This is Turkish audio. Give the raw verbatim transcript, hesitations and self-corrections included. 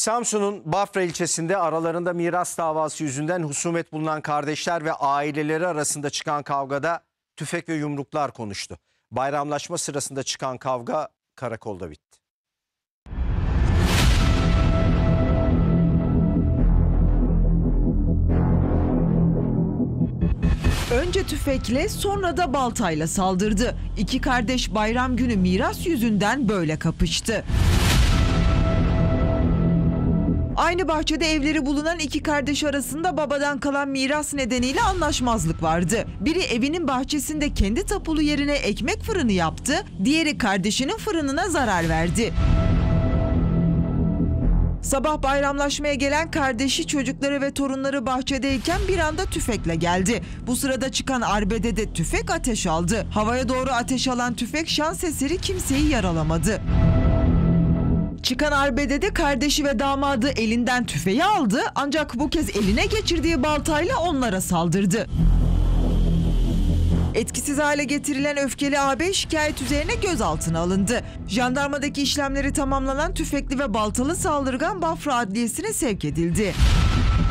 Samsun'un Bafra ilçesinde aralarında miras davası yüzünden husumet bulunan kardeşler ve aileleri arasında çıkan kavgada tüfek ve yumruklar konuştu. Bayramlaşma sırasında çıkan kavga karakolda bitti. Önce tüfekle sonra da baltayla saldırdı. İki kardeş bayram günü miras yüzünden böyle kapıştı. Aynı bahçede evleri bulunan iki kardeş arasında babadan kalan miras nedeniyle anlaşmazlık vardı. Biri evinin bahçesinde kendi tapulu yerine ekmek fırını yaptı, diğeri kardeşinin fırınına zarar verdi. Sabah bayramlaşmaya gelen kardeşi, çocukları ve torunları bahçedeyken bir anda tüfekle geldi. Bu sırada çıkan arbedede tüfek ateş aldı. Havaya doğru ateş alan tüfek şans eseri kimseyi yaralamadı. Çıkan arbedede kardeşi ve damadı elinden tüfeği aldı, ancak bu kez eline geçirdiği baltayla onlara saldırdı. Etkisiz hale getirilen öfkeli ağabey şikayet üzerine gözaltına alındı. Jandarmadaki işlemleri tamamlanan tüfekli ve baltalı saldırgan Bafra Adliyesi'ne sevk edildi.